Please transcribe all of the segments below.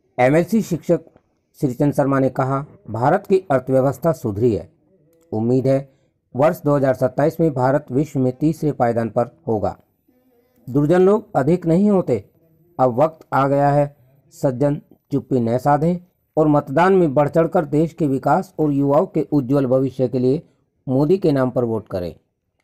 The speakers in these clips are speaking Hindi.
एमएलसी शिक्षक श्रीचंद शर्मा ने कहा, भारत की अर्थव्यवस्था सुधरी है। उम्मीद है वर्ष 2027 में भारत विश्व में तीसरे पायदान पर होगा। दुर्जन लोग अधिक नहीं होते। अब वक्त आ गया है सज्जन चुप्पी न साधें और मतदान में बढ़ चढ़कर देश के विकास और युवाओं के उज्जवल भविष्य के लिए मोदी के नाम पर वोट करें।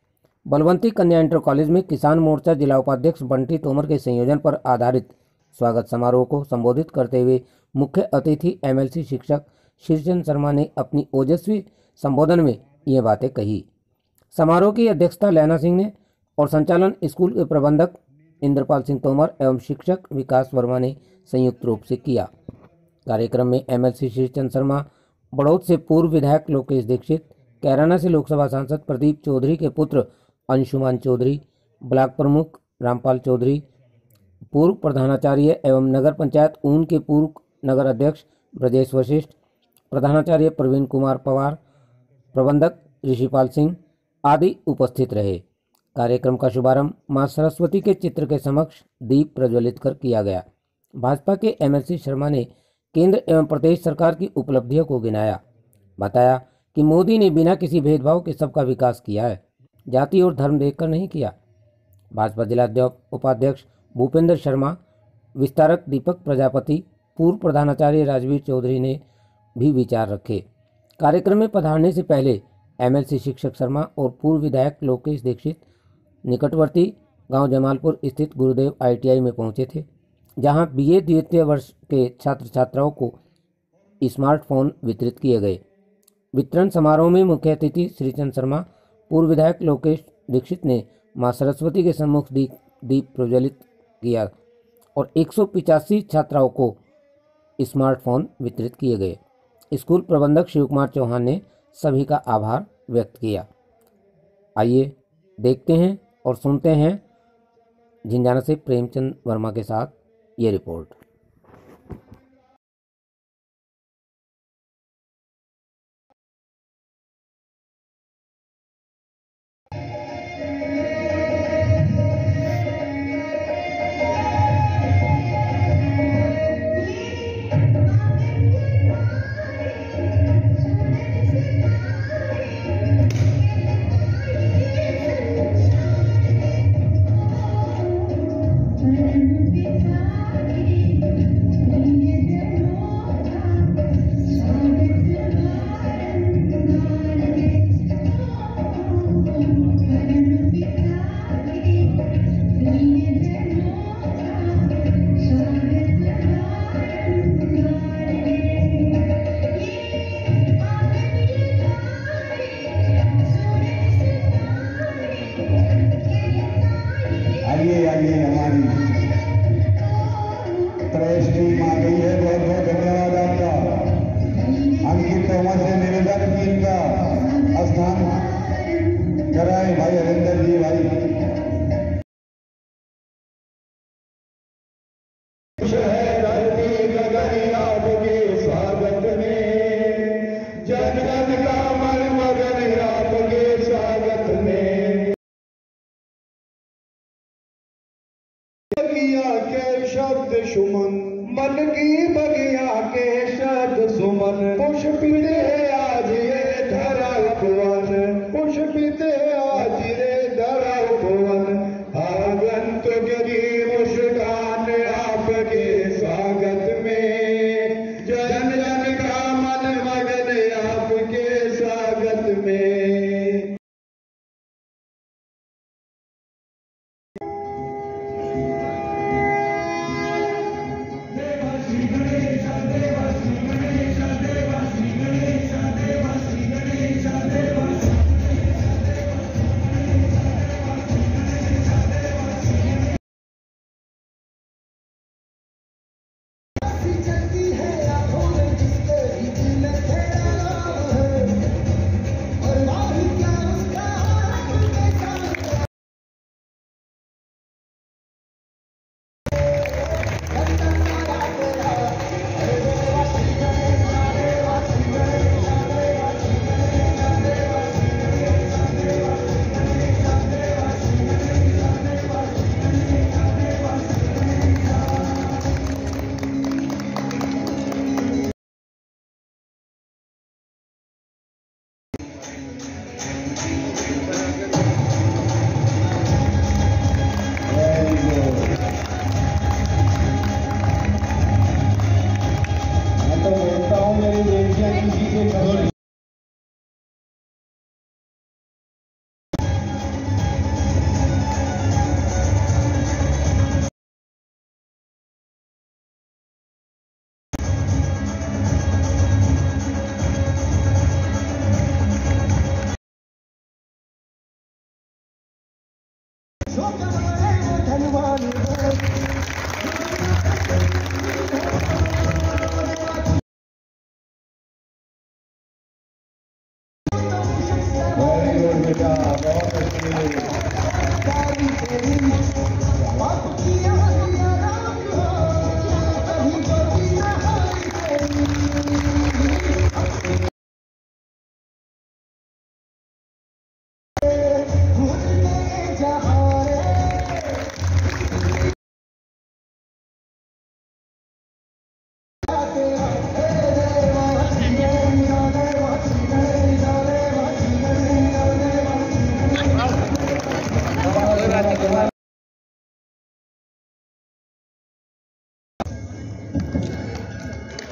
बलवंती कन्या इंटर कॉलेज में किसान मोर्चा जिला उपाध्यक्ष बंटी तोमर के संयोजन पर आधारित स्वागत समारोह को संबोधित करते हुए मुख्य अतिथि एमएलसी शिक्षक श्रीचंद शर्मा ने अपनी ओजस्वी संबोधन में ये बातें कही। समारोह की अध्यक्षता लैना सिंह ने और संचालन स्कूल के प्रबंधक इंद्रपाल सिंह तोमर एवं शिक्षक विकास वर्मा ने संयुक्त रूप से किया। कार्यक्रम में एमएलसी श्रीचंद शर्मा, बड़ौद से पूर्व विधायक लोकेश दीक्षित, कैराना से लोकसभा सांसद प्रदीप चौधरी के पुत्र अंशुमान चौधरी, ब्लॉक प्रमुख रामपाल चौधरी, पूर्व प्रधानाचार्य एवं नगर पंचायत ऊन के पूर्व नगर अध्यक्ष ब्रजेश वशिष्ठ, प्रधानाचार्य प्रवीण कुमार पवार, प्रबंधक ऋषिपाल सिंह आदि उपस्थित रहे। कार्यक्रम का शुभारंभ मां सरस्वती के चित्र के समक्ष दीप प्रज्वलित कर किया गया। भाजपा के एमएलसी शर्मा ने केंद्र एवं प्रदेश सरकार की उपलब्धियों को गिनाया। बताया कि मोदी ने बिना किसी भेदभाव के सबका विकास किया है, जाति और धर्म देखकर नहीं किया। भाजपा जिला उपाध्यक्ष भूपेंद्र शर्मा, विस्तारक दीपक प्रजापति, पूर्व प्रधानाचार्य राजवीर चौधरी ने भी विचार रखे। कार्यक्रम में पधारने से पहले एमएलसी शिक्षक शर्मा और पूर्व विधायक लोकेश दीक्षित निकटवर्ती गांव जमालपुर स्थित गुरुदेव आईटीआई में पहुंचे थे, जहां बीए द्वितीय वर्ष के छात्र छात्राओं को स्मार्टफोन वितरित किए गए। वितरण समारोह में मुख्य अतिथि श्रीचंद शर्मा, पूर्व विधायक लोकेश दीक्षित ने मां सरस्वती के सम्मुख दीप प्रज्वलित किया और 185 छात्राओं को स्मार्टफोन वितरित किए गए। स्कूल प्रबंधक शिव कुमार चौहान ने सभी का आभार व्यक्त किया। आइए देखते हैं और सुनते हैं झिंझाना से प्रेमचंद वर्मा के साथ ये रिपोर्ट। मन की बगिया के शब्द सुमन पुष्पिते आज ये धरा उपवन, पुष्पिते आज रे धरा उपवन। आगंतुक की मुस्कान आपके स्वागत में, जन जन का मन मगन आपके स्वागत में।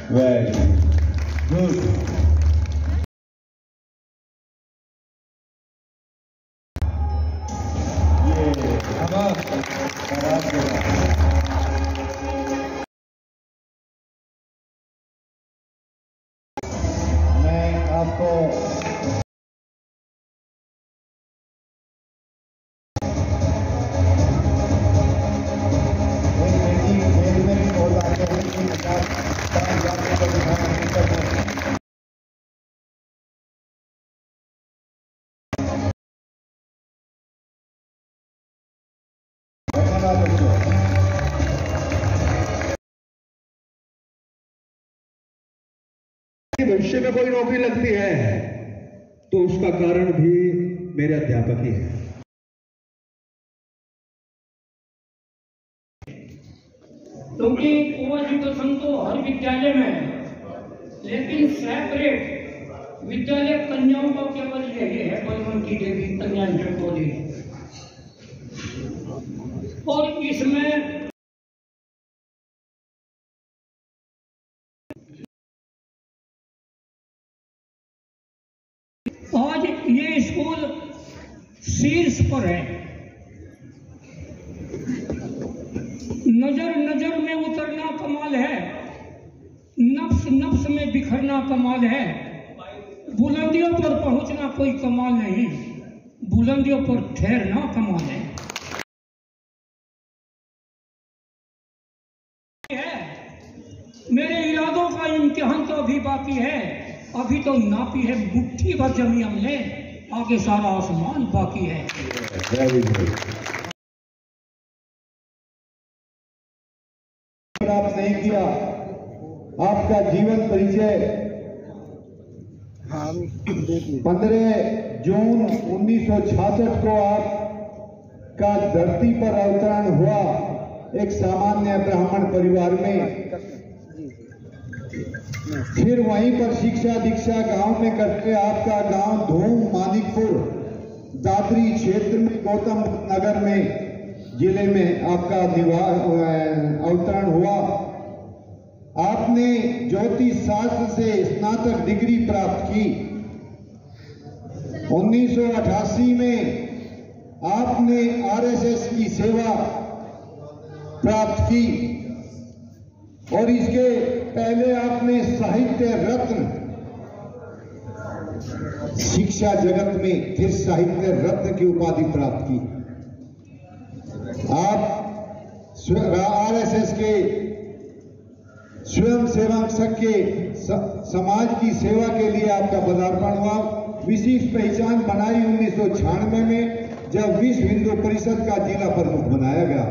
Very good. मैं आपको भविष्य में कोई नौकरी लगती है तो उसका कारण भी मेरे अध्यापक ही है। क्योंकि को एजुकेशन तो हर विद्यालय में है, लेकिन सेपरेट विद्यालय कन्याओं का केवल यही है बलवंती देवी कन्या इंटर कॉलेज, और इसमें आज ये स्कूल शीर्ष पर है। नजर नजर में उतरना कमाल है, नफ्स नफ्स में बिखरना कमाल है। बुलंदियों पर पहुंचना कोई कमाल नहीं, बुलंदियों पर ठहरना कमाल है। मेरे इरादों का इम्तिहान तो अभी बाकी है, अभी तो नापी है मुट्ठी भर जमी हमने, आगे सारा आसमान बाकी है। प्राप्त नहीं किया, आपका जीवन परिचय 15 जून 1966 को आपका धरती पर अवतरण हुआ एक सामान्य ब्राह्मण परिवार में। फिर वहीं पर शिक्षा दीक्षा गांव में करके आपका गांव धूम मानिकपुर दादरी क्षेत्र में गौतम नगर में जिले में आपका अवतरण हुआ। आपने ज्योतिष शास्त्र से स्नातक डिग्री प्राप्त की। 1988 में आपने आरएसएस की सेवा प्राप्त की, और इसके पहले आपने साहित्य रत्न शिक्षा जगत में फिर साहित्य रत्न की उपाधि प्राप्त की। आप आरएसएस के स्वयं सेवक संघ के समाज की सेवा के लिए आपका पदार्पण हुआ। विशिष्ट पहचान बनाई 1996 में, जब विश्व हिंदू परिषद का जिला प्रमुख बनाया गया।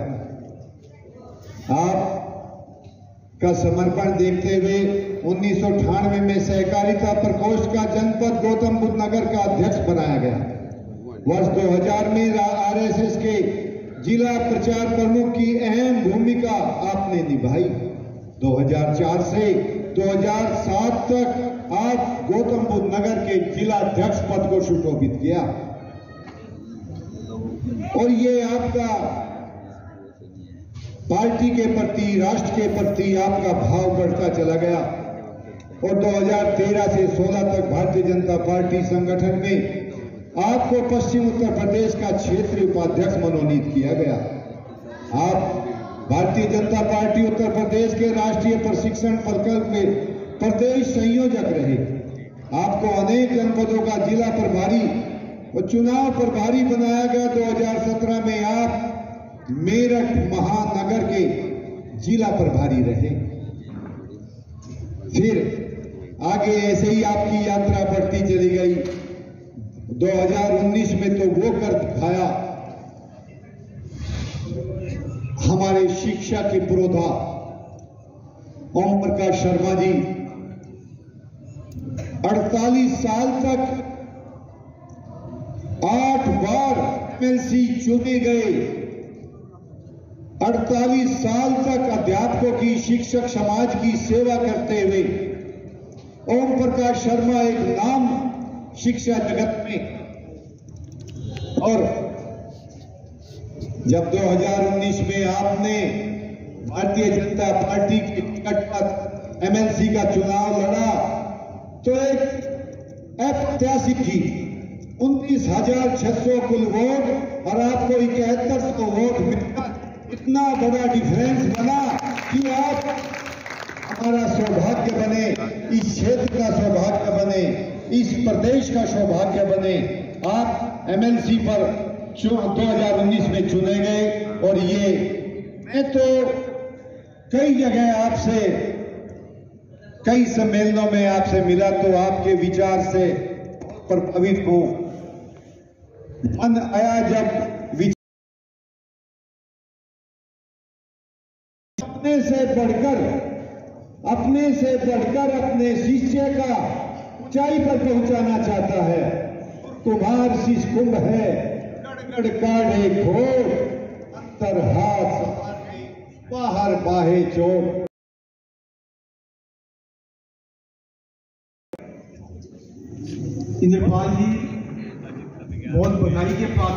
आप का समर्पण देखते हुए 1998 में सहकारिता प्रकोष्ठ का जनपद गौतम बुद्ध नगर का अध्यक्ष बनाया गया। वर्ष 2000 में आरएसएस के जिला प्रचार प्रमुख की अहम भूमिका आपने निभाई। 2004 से 2007 तक आप गौतम बुद्ध नगर के जिला अध्यक्ष पद को सुशोभित किया, और ये आपका पार्टी के प्रति, राष्ट्र के प्रति आपका भाव बढ़ता चला गया, और 2013 से 16 तक भारतीय जनता पार्टी संगठन में आपको पश्चिम उत्तर प्रदेश का क्षेत्रीय उपाध्यक्ष मनोनीत किया गया। आप भारतीय जनता पार्टी उत्तर प्रदेश के राष्ट्रीय प्रशिक्षण प्रकल्प में प्रदेश संयोजक रहे। आपको अनेक जनपदों का जिला प्रभारी और चुनाव प्रभारी बनाया गया। 2017 में आप मेरठ महानगर के जिला प्रभारी रहे। फिर आगे ऐसे ही आपकी यात्रा बढ़ती चली गई। 2019 में तो वो कर दिखाया हमारे शिक्षा के पुरोधा ओम प्रकाश शर्मा जी। 48 साल तक 8 बार एमएलसी चुने गए। 48 साल तक अध्यापकों की, शिक्षक समाज की सेवा करते हुए ओम प्रकाश शर्मा एक नाम शिक्षा जगत में। और जब 2019 में आपने भारतीय जनता पार्टी के टिकट पर एमएलसी का चुनाव लड़ा तो एक ऐतिहासिक जीत, 29,600 कुल वोट और आपको 7100 वोट मिला। इतना बड़ा डिफरेंस बना कि आप हमारा सौभाग्य बने, इस क्षेत्र का सौभाग्य बने, इस प्रदेश का सौभाग्य बने। आप एमएलसी पर 2019 में चुने गए और ये मैं तो कई जगह आपसे, कई सम्मेलनों में आपसे मिला तो आपके विचार से प्रभावित हूं। मन आया जब अपने से बढ़कर अपने शिष्य का ऊंचाई पर पहुंचाना चाहता है। कुम्हार शीश कुंभ है, गड़ काढ़े घोर, अंतर हाथ बाहर बाहे चोट। इंद्रपाल जी बहुत बधाई के पात्र।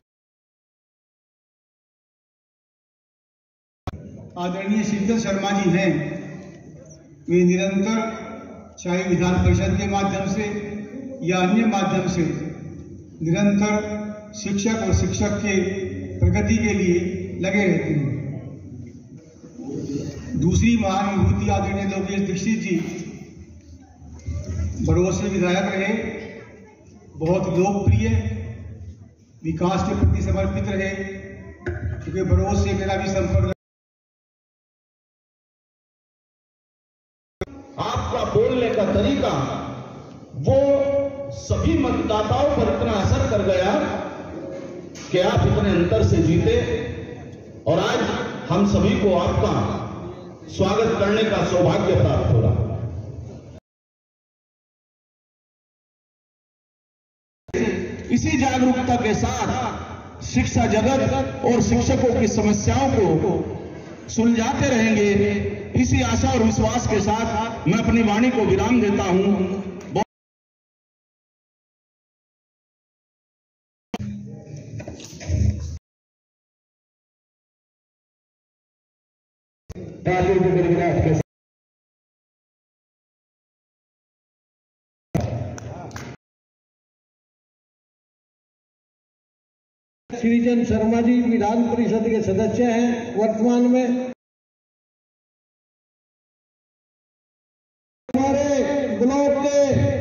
आदरणीय श्रीचंद शर्मा जी हैं, वे निरंतर चाहे विधान परिषद के माध्यम से या अन्य माध्यम से निरंतर शिक्षक और शिक्षक के प्रगति के लिए लगे रहते हैं। दूसरी महान विभूति आदरणीय लोकेश दीक्षित जी बड़ों से विधायक रहे, बहुत लोकप्रिय, विकास के प्रति समर्पित रहे। क्योंकि बड़ों से मेरा भी संपर्क, आपका बोलने का तरीका वो सभी मतदाताओं पर इतना असर कर गया कि आप इतने अंतर से जीते और आज हम सभी को आपका स्वागत करने का सौभाग्य प्राप्त हो रहा। इसी जागरूकता के साथ शिक्षा जगत और शिक्षकों की समस्याओं को सुलझाते रहेंगे। इसी आशा और विश्वास के साथ मैं अपनी वाणी को विराम देता हूं। श्रीचंद शर्मा जी विधान परिषद के सदस्य हैं वर्तमान में। हमारे ब्लॉक के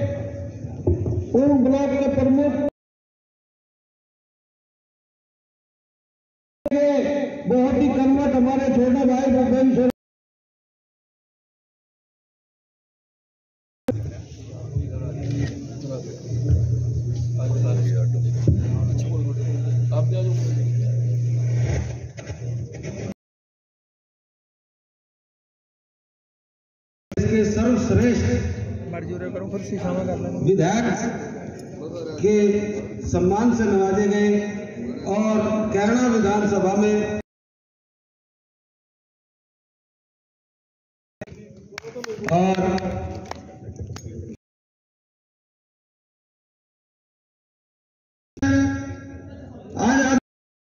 ब्लॉक के प्रमुख बहुत ही कर्मठ हमारे छोटे भाई भूपेंद्र के सर्वश्रेष्ठ विधायक के सम्मान से नवाजे गए और कैरना विधानसभा में और आज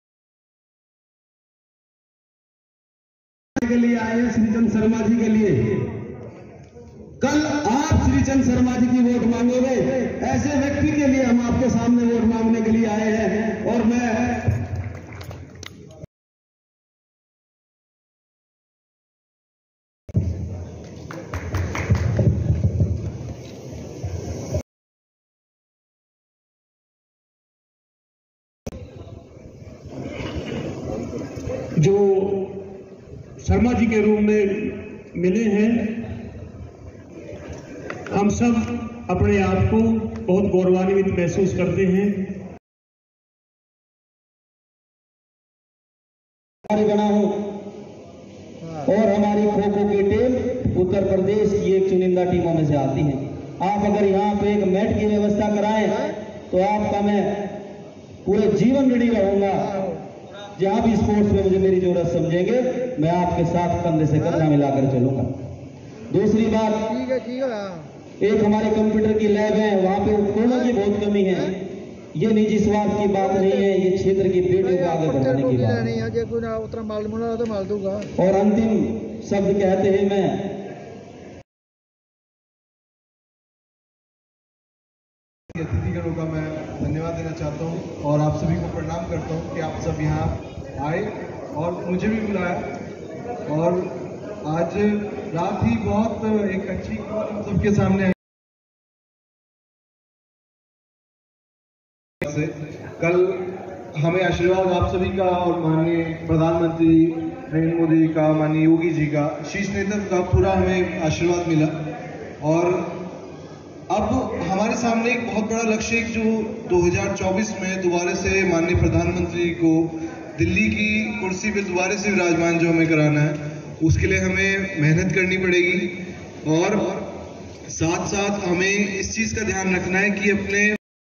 के लिए आए श्रीचंद शर्मा जी के लिए। कल आप श्रीचंद शर्मा जी की वोट मांगोगे, ऐसे व्यक्ति के लिए हम आपके सामने वोट मांगने के लिए आए हैं। और मैं जो शर्मा जी के रूप में मिले हैं, हम सब अपने आप को बहुत गौरवान्वित महसूस करते हैं। हमारी गणा हो और हमारी खो खो की टीम उत्तर प्रदेश की एक चुनिंदा टीमों में से आती है। आप अगर यहाँ पे एक मैट की व्यवस्था कराएं तो आपका मैं पूरे जीवन ऋणी रहूंगा। जहां भी स्पोर्ट्स में मुझे मेरी जरूरत समझेंगे, मैं आपके साथ कंधे से कंधा मिलाकर चलूंगा। दूसरी बात, एक हमारे कंप्यूटर की लैब है, वहां पे उपकरणों की बहुत कमी है। ये निजी स्वार्थ की बात नहीं है, ये क्षेत्र की बेटियों को आगे बढ़ाने की बात है। और अंतिम शब्द कहते हैं मैं करता हूँ कि आप सब यहाँ आए और मुझे भी बुलाया, और आज रात ही बहुत एक अच्छी खबर हम सबके सामने आई। कल हमें आशीर्वाद आप सभी का और माननीय प्रधानमंत्री नरेंद्र मोदी का, माननीय योगी जी का, शीर्ष नेतृत्व का पूरा हमें आशीर्वाद मिला, और अब हमारे सामने एक बहुत बड़ा लक्ष्य है जो 2024 में दोबारा से माननीय प्रधानमंत्री को दिल्ली की कुर्सी पे दोबारा से विराजमान जो हमें कराना है, उसके लिए हमें मेहनत करनी पड़ेगी, और साथ साथ हमें इस चीज का ध्यान रखना है कि अपने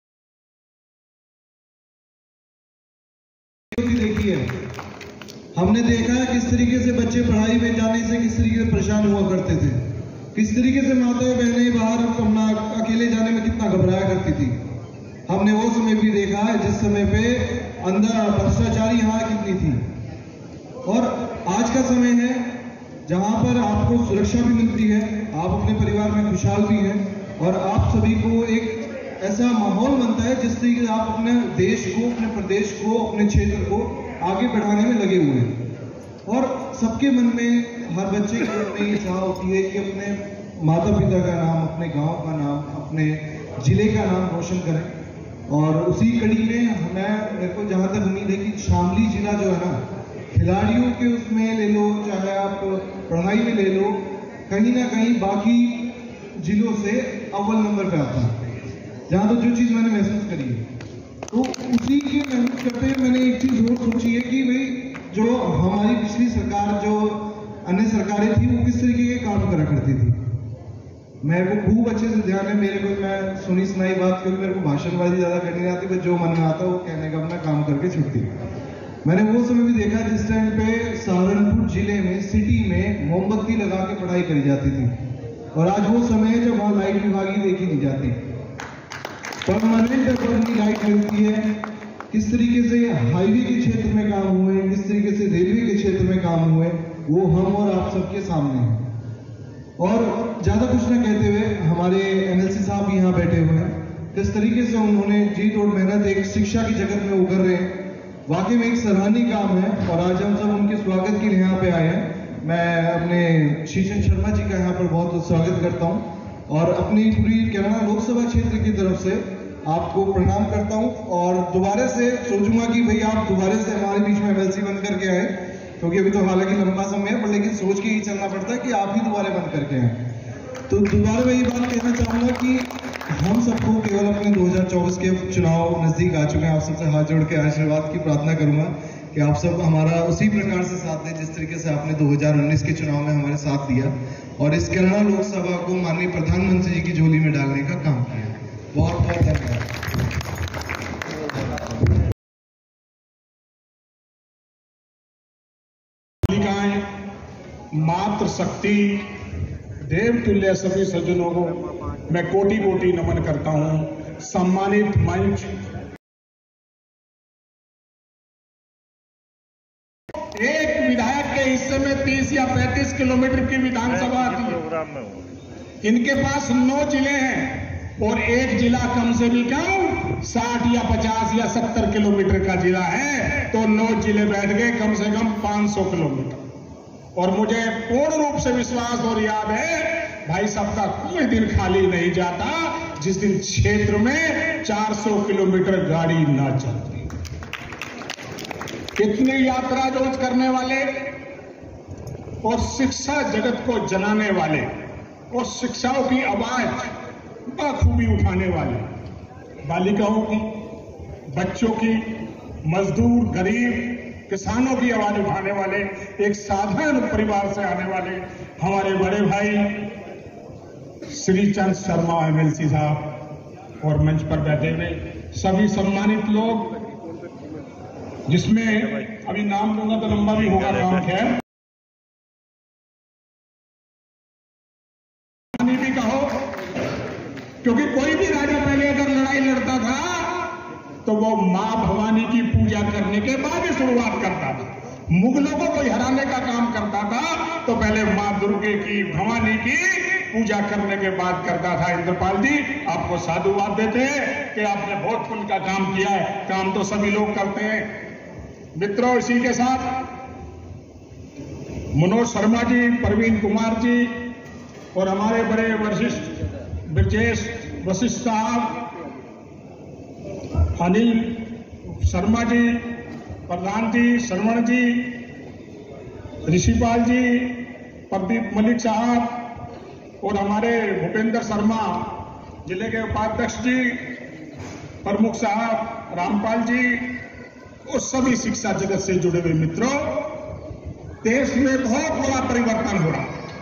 देखिए हमने देखा है किस तरीके से बच्चे पढ़ाई में जाने से किस तरीके से परेशान हुआ करते थे, किस तरीके से माताएं बहनें बाहर अपना अकेले जाने में कितना घबराया करती थी। हमने वो समय भी देखा है जिस समय पे अंदर भ्रष्टाचारी यहाँ कितनी थी, और आज का समय है जहां पर आपको सुरक्षा भी मिलती है, आप अपने परिवार में खुशहाल भी हैं, और आप सभी को एक ऐसा माहौल बनता है जिस तरीके से आप अपने देश को, अपने प्रदेश को, अपने क्षेत्र को आगे बढ़ाने में लगे हुए हैं। और सबके मन में, हर बच्चे के मन में ये चाह होती है कि अपने माता पिता का नाम, अपने गांव का नाम, अपने जिले का नाम रोशन करें। और उसी कड़ी में मेरे को जहां तक उम्मीद है कि शामली जिला जो है ना, खिलाड़ियों के उसमें ले लो, चाहे आप पढ़ाई में ले लो, कहीं ना कहीं बाकी जिलों से अव्वल नंबर पे आता है। जहां तो जो चीज मैंने महसूस करी है, तो उसी के महसूस करते हुए मैंने एक चीज और सोची है कि भाई जो हमारी पिछली सरकार, जो अन्य सरकारें थी, वो किस तरीके के काम करा करती थी। मेरे को खूब अच्छे से ध्यान है, मेरे को, मैं सुनी सुनाई बात करूँ, मेरे को भाषणबाजी ज्यादा करनी नहीं आती, बस जो मन में आता है वो कहने का, अपना काम करके छुट्टी। मैंने वो समय भी देखा जिस टाइम पे सहारनपुर जिले में, सिटी में मोमबत्ती लगा के पढ़ाई करी जाती थी, और आज वो समय है जब वहां लाइट विभागी देखी नहीं जाती, परमानेंट अपनी लाइट मिलती है। किस तरीके से हाईवे के क्षेत्र में काम हुए, किस तरीके से रेलवे के क्षेत्र में काम हुए, वो हम और आप सबके सामने है। और ज्यादा कुछ न कहते हुए हमारे एनएलसी साहब यहाँ बैठे हुए हैं, किस तरीके से उन्होंने जी तोड़ मेहनत एक शिक्षा की जगत में उभर रहे हैं, वाकई में एक सराहनीय काम है। और आज हम सब उनके स्वागत के लिए यहाँ पे आए हैं। मैं अपने शीशन शर्मा जी का यहाँ पर बहुत स्वागत करता हूँ, और अपनी पूरी कैराना लोकसभा क्षेत्र की तरफ से आपको प्रणाम करता हूं, और दोबारा से सोचूंगा कि भाई आप दोबारा से हमारे बीच में एमएलसी बन करके आए, क्योंकि अभी तो हालांकि लंबा समय है, पर लेकिन सोच के ही चलना पड़ता है कि आप ही दोबारा बन करके आए। तो दोबारा मैं ये बात कहना चाहूंगा कि हम सबको केवल अपने 2024 के चुनाव नजदीक आ चुके हैं, आप सबसे हाथ जोड़ के आशीर्वाद की प्रार्थना करूंगा कि आप सब हमारा उसी प्रकार से साथ दें जिस तरीके से आपने 2019 के चुनाव में हमारे साथ दिया, और इस कैराना लोकसभा को माननीय प्रधानमंत्री जी की झोली में डालने का काम किया। बहुत बहुत धन्यवाद। मातृ शक्ति देवतुल्य सभी सज्जनों को मैं कोटि कोटि नमन करता हूं। सम्मानित मंच, एक विधायक के हिस्से में 30 या 35 किलोमीटर की विधानसभा आती है, इनके पास 9 जिले हैं, और एक जिला कम से भी कम 60 या 50 या 70 किलोमीटर का जिला है, तो 9 जिले बैठ गए कम से कम 500 किलोमीटर। और मुझे पूर्ण रूप से विश्वास और याद है, भाई साहब का कोई दिन खाली नहीं जाता जिस दिन क्षेत्र में 400 किलोमीटर गाड़ी ना चलती। कितनी यात्रा रोज करने वाले और शिक्षा जगत को जलाने वाले और शिक्षाओं की आवाज बखूबी उठाने वाले, बालिकाओं की, बच्चों की, मजदूर, गरीब, किसानों की आवाज उठाने वाले, एक साधारण परिवार से आने वाले हमारे बड़े भाई श्री चंद शर्मा एमएलसी साहब, और मंच पर बैठे हुए सभी सम्मानित लोग, जिसमें अभी नाम लूंगा तो लंबा भी होगा काम, खैर भी कहो, क्योंकि कोई भी राजा पहले अगर लड़ाई लड़ता था तो वो मां भवानी की पूजा करने के बाद ही शुरुआत करता था। मुगलों को कोई हराने का काम करता था तो पहले मां दुर्गे की, भवानी की पूजा करने के बाद करता था। इंद्रपाल जी आपको साधुवाद देते हैं कि आपने बहुत पुण्य का काम किया है। काम तो सभी लोग करते हैं। मित्रों, इसी के साथ मनोज शर्मा जी, प्रवीण कुमार जी और हमारे बड़े वरिष्ठ ब्रजेश वशिष्ठ साहब, अनिल शर्मा जी, प्रधान जी, श्रवण जी, ऋषिपाल जी, प्रदीप मलिक साहब और हमारे भूपेंद्र शर्मा जिले के उपाध्यक्ष जी, प्रमुख साहब रामपाल जी और सभी शिक्षा जगत से जुड़े हुए मित्रों, देश में बहुत बड़ा परिवर्तन हो रहा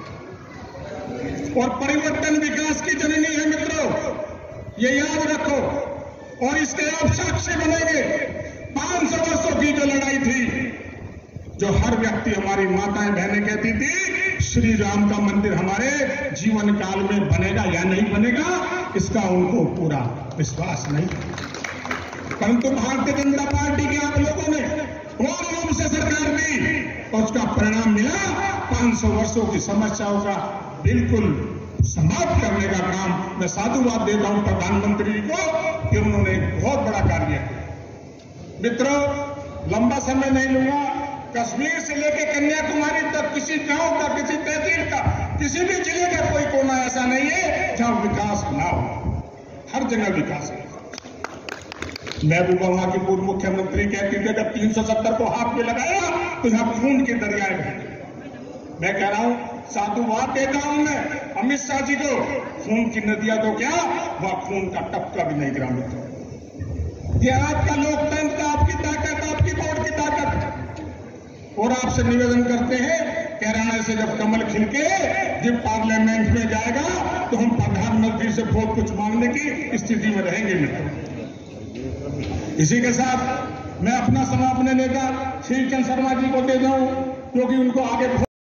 और परिवर्तन विकास की जननी है मित्रों, ये याद रखो। और इसके आप साक्षी बनेंगे। 500 वर्षों की जो लड़ाई थी, जो हर व्यक्ति, हमारी माताएं बहनें कहती थी श्री राम का मंदिर हमारे जीवन काल में बनेगा या नहीं बनेगा, इसका उनको पूरा विश्वास नहीं। परंतु भारतीय जनता पार्टी के आप लोगों ने पूर्ण रूप से सरकार दी और उसका परिणाम मिला। 500 वर्षों की समस्याओं का बिल्कुल समाप्त करने का काम मैं साधुवाद देता हूं प्रधानमंत्री जी को कि उन्होंने एक बहुत बड़ा कार्य किया। मित्रों, लंबा समय नहीं लूंगा। कश्मीर से लेकर कन्याकुमारी तक किसी गांव का, किसी तहसील का, किसी भी जिले का कोई कोना ऐसा नहीं है जहां विकास ना हो। हर जगह विकास है। महबूबा वहां की पूर्व मुख्यमंत्री कहती थी जब 370 को हाथ में लगाया तो यहां खून के दरियाए बहे। मैं कह रहा हूं, साधुवाद देता हूं मैं अमित शाह जी को, खून की नदियां तो क्या, वह खून का टपका भी नहीं गिरा मित्रों। ये आपका लोकतंत्र, आपकी ताकत, आपकी वोट की ताकत। और आपसे निवेदन करते हैं, कैराना से जब कमल खिलके जब पार्लियामेंट में जाएगा तो हम प्रधानमंत्री से बहुत कुछ मांगने की स्थिति में रहेंगे मित्रों। इसी के साथ मैं अपना समय अपने नेता श्रीचंद शर्मा जी को दे दूं, क्योंकि उनको आगे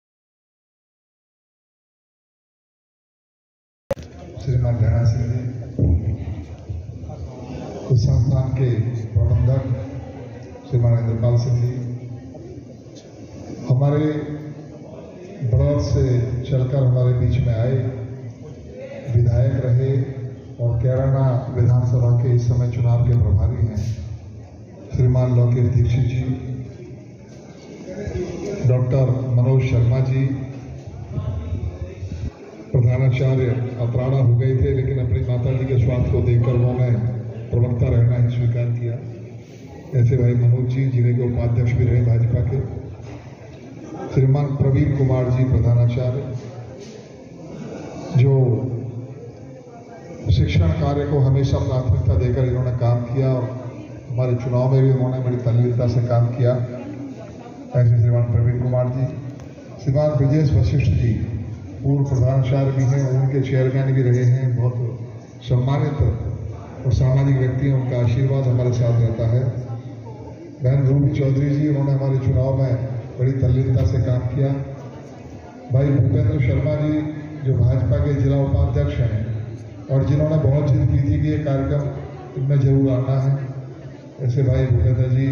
श्रीमान राणा सिंह जी, उस संस्थान के प्रबंधक श्रीमान इंद्रपाल सिंह जी, हमारे बड़ौद से चलकर हमारे बीच में आए, विधायक रहे और कैराना विधानसभा के इस समय चुनाव के प्रभारी हैं श्रीमान लोकेश दीक्षित जी, डॉक्टर मनोज शर्मा जी, प्रधानाचार्य अपराड़ा हो गए थे लेकिन अपनी माता जी के स्वास्थ्य को देखकर उन्होंने प्रवक्ता रहना ही स्वीकार किया। ऐसे भाई मनोज जी जिले के उपाध्यक्ष भी रहे भाजपा के, श्रीमान प्रवीण कुमार जी प्रधानाचार्य, जो शिक्षण कार्य को हमेशा प्राथमिकता देकर इन्होंने काम किया और हमारे चुनाव में भी उन्होंने बड़ी तल्लीनता से काम किया। ऐसे श्रीमान प्रवीण कुमार जी, श्रीमान ब्रजेश वशिष्ठ जी पूर्व प्रधानाचार्य भी हैं, उनके चेयरमैन भी रहे हैं, बहुत सम्मानित और सामाजिक व्यक्ति हैं, उनका आशीर्वाद हमारे साथ रहता है। बहन रूबी चौधरी जी, उन्होंने हमारे चुनाव में बड़ी तल्लीनता से काम किया। भाई भूपेंद्र शर्मा जी जो भाजपा के जिला उपाध्यक्ष हैं और जिन्होंने बहुत जिद की थी कि ये कार्यक्रम इनमें जरूर आना है, ऐसे भाई भूपेंद्र जी।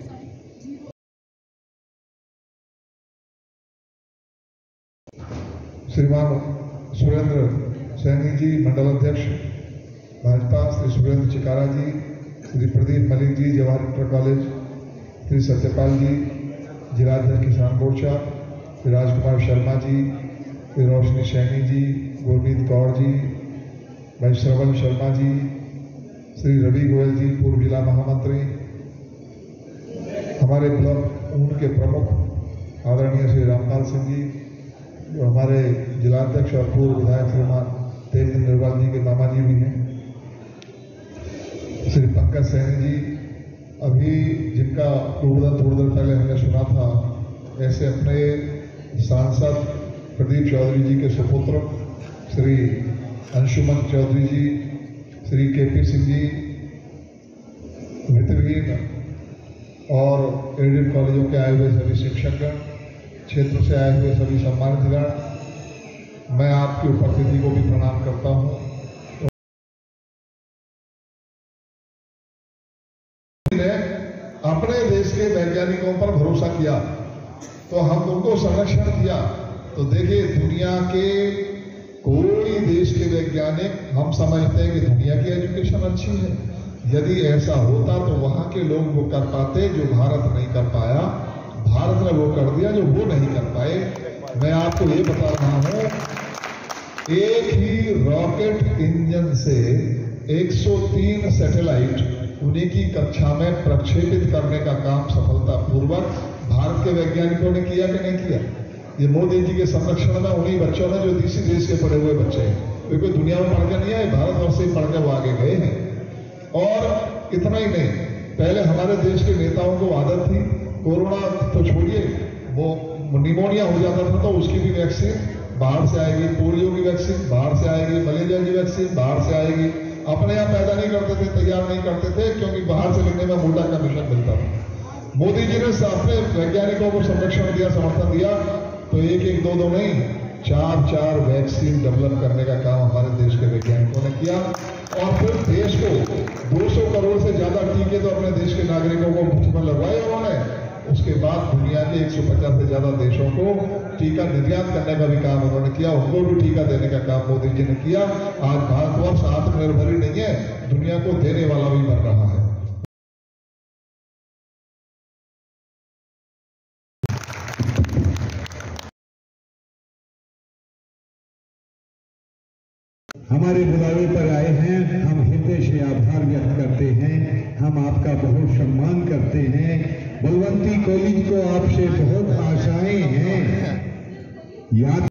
श्रीमान सुरेंद्र सैनी जी मंडल अध्यक्ष भाजपा, श्री सुरेंद्र चिकारा जी, श्री प्रदीप मलिक जी जवाहर इंटर कॉलेज, श्री सत्यपाल जी जिलाध्यक्ष किसान मोर्चा, श्री राजकुमार शर्मा जी, श्री रोशनी सैनी जी, गुरमीत कौर जी, भाई श्रवण शर्मा जी, श्री रवि गोयल जी पूर्व जिला महामंत्री, हमारे ब्लॉक ऊन के प्रमुख आदरणीय श्री रामपाल सिंह जी जो हमारे जिलाध्यक्ष और पूर्व विधायक श्रीमान तेज निर्वाल जी के मामा जी भी हैं, श्री पंकज सैनी जी, अभी जिनका थोड़ी देर पहले हमने सुना था, ऐसे अपने सांसद प्रदीप चौधरी जी के सुपुत्र श्री अंशुमन चौधरी जी, श्री केपी सिंह जी, वित्तविहीन और एडेड कॉलेजों के आए हुए सभी शिक्षकगण, क्षेत्र से आए हुए सभी सम्मानितगण, मैं आपकी उपस्थिति को भी प्रणाम करता हूं। अपने देश के वैज्ञानिकों पर भरोसा किया तो हम उनको संरक्षण दिया, तो देखिए दुनिया के कोई वैज्ञानिक हम समझते हैं कि दुनिया की एजुकेशन अच्छी है। यदि ऐसा होता तो वहां के लोग वो कर पाते जो भारत नहीं कर पाया, भारत ने वो कर दिया जो वो नहीं कर पाए। मैं आपको ये बता रहा हूं, एक ही रॉकेट इंजन से 103 सैटेलाइट उन्हीं की कक्षा में प्रक्षेपित करने का काम सफलतापूर्वक भारत के वैज्ञानिकों ने किया कि नहीं किया। ये मोदी जी के संरक्षण में उन्हीं बच्चों ने जो दूसरे देश के पढ़े हुए बच्चे हैं, क्योंकि दुनिया में पढ़ के नहीं आए, भारतवर्ष से ही पढ़ के वो आगे गए हैं। और इतना ही नहीं, पहले हमारे देश के नेताओं को आदत थी, कोरोना तो छोड़िए, वो निमोनिया हो जाता था तो उसकी भी वैक्सीन बाहर से आएगी, पोलियो की वैक्सीन बाहर से आएगी, मलेरिया की वैक्सीन बाहर से आएगी। अपने यहाँ पैदा नहीं करते थे, तैयार नहीं करते थे, क्योंकि बाहर से लेने में मोटा कमीशन मिलता था। मोदी जी ने अपने वैज्ञानिकों को संरक्षण दिया, समर्थन दिया, तो एक एक दो नहीं, चार वैक्सीन डेवलप करने का काम हमारे देश के वैज्ञानिकों ने किया। और फिर देश को 200 करोड़ से ज्यादा टीके तो अपने देश के नागरिकों को मुफ्त में लगवाए उन्होंने। उसके बाद दुनिया के 150 से ज्यादा देशों को टीका निर्यात करने का भी काम उन्होंने किया, उनको भी टीका देने का काम मोदी जी ने किया। आज भारतवर्ष आत्मनिर्भर ही नहीं है, दुनिया को देने वाला भी बन रहा है। हमारे बुलावे पर आए हैं, हम हृदय से आभार व्यक्त करते हैं। हम आपका बहुत सम्मान करते हैं। बलवंती कॉलेज को आपसे बहुत आशाएं हैं। याद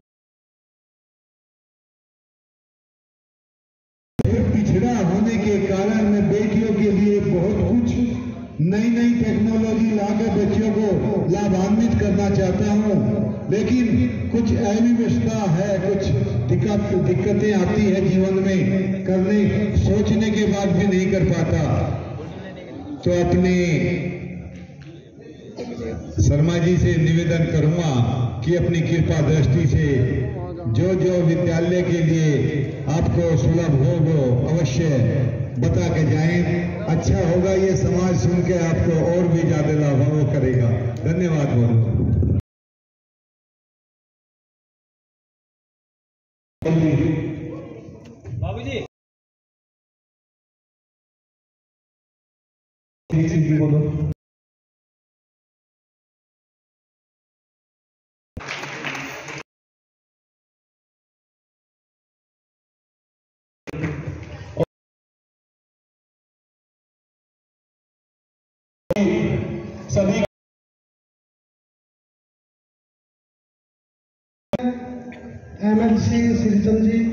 पिछड़ा होने के कारण मैं बेटियों के लिए बहुत कुछ नई टेक्नोलॉजी लाकर बच्चों को लाभान्वित करना चाहता हूं, लेकिन कुछ अव्यवस्था है, कुछ दिक्कतें आती है जीवन में, सोचने के बाद भी नहीं कर पाता। तो अपने शर्मा जी से निवेदन करूंगा कि अपनी कृपा दृष्टि से जो विद्यालय के लिए आपको सुलभ हो वो अवश्य बता के जाएं। अच्छा होगा, ये समाज सुन के आपको और भी ज्यादा लाभ करेगा। धन्यवाद बोलो। बाबूजी बोलो। सभी एमएलसी सिरिचंद जी,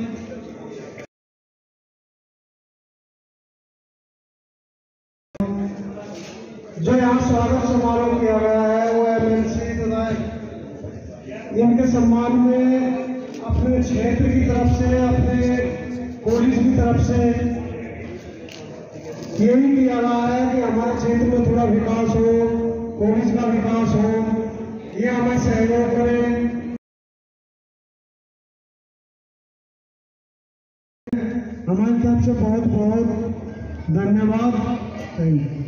जो यहाँ स्वागत समारोह किया गया है, वो एमएलसी तथा इनके सम्मान में अपने क्षेत्र की तरफ से, अपने कॉलेज की तरफ से यही किया रहा है कि हमारे क्षेत्र में थोड़ा विकास हो, कॉलेज का विकास हो, ये हमें सहयोग करें। हमारी तरफ से बहुत बहुत धन्यवाद। Thank you.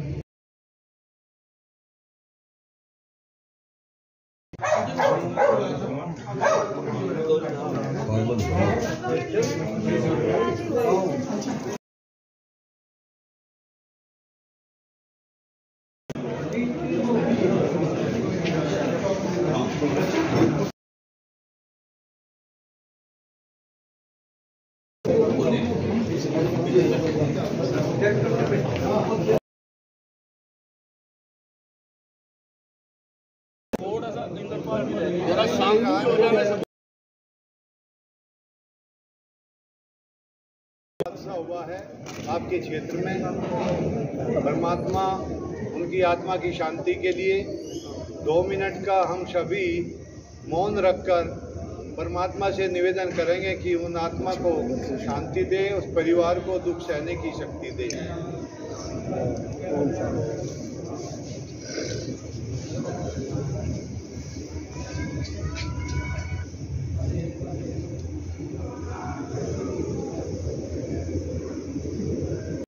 हादसा हुआ है आपके क्षेत्र में, परमात्मा उनकी आत्मा की शांति के लिए 2 मिनट का हम सभी मौन रखकर परमात्मा से निवेदन करेंगे कि उन आत्मा को शांति दे, उस परिवार को दुख सहने की शक्ति दे।